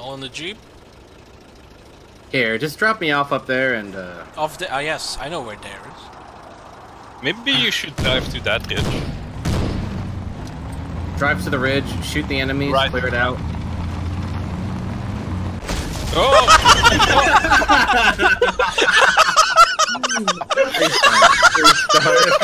All in the Jeep? Here, just drop me off up there and Off the yes, I know where there is. Maybe you should drive to that ridge. drive to the ridge, shoot the enemies, Right. clear it out. Oh! Restart.